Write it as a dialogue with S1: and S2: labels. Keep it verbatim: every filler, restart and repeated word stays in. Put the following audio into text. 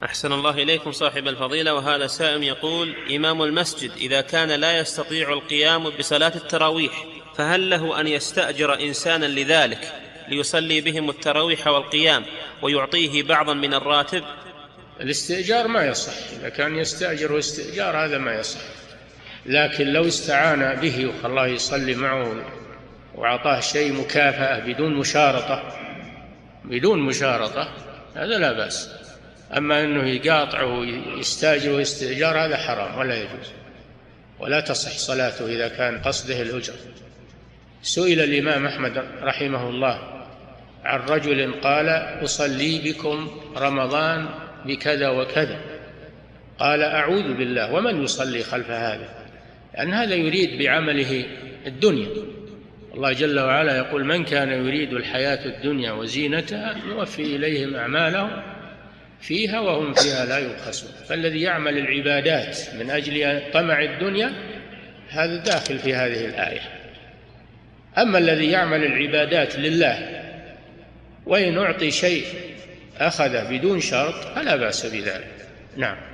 S1: أحسن الله إليكم صاحب الفضيلة. وهذا سائل يقول: إمام المسجد إذا كان لا يستطيع القيام بصلاة التراويح فهل له أن يستأجر إنسانا لذلك ليصلي بهم التراويح والقيام ويعطيه بعضا من الراتب؟
S2: الاستئجار ما يصح، إذا كان يستأجر استئجار هذا ما يصح، لكن لو استعان به وخلاه يصلي معه وأعطاه شيء مكافأة بدون مشارطة بدون مشارطة هذا لا بأس. أما أنه يقاطع ويستأجر واستئجار هذا حرام ولا يجوز، ولا تصح صلاته إذا كان قصده الأجر. سئل الإمام أحمد رحمه الله عن رجل قال: أصلي بكم رمضان بكذا وكذا، قال: أعوذ بالله، ومن يصلي خلف هذا؟ لأن هذا يريد بعمله الدنيا. الله جل وعلا يقول: من كان يريد الحياة الدنيا وزينتها نوفي إليهم أعمالهم فيها وهم فيها لا يبخسون. فالذي يعمل العبادات من أجل طمع الدنيا هذا داخل في هذه الآية. أما الذي يعمل العبادات لله وإن أعطي شيء أخذ بدون شرط فلا بأس بذلك. نعم.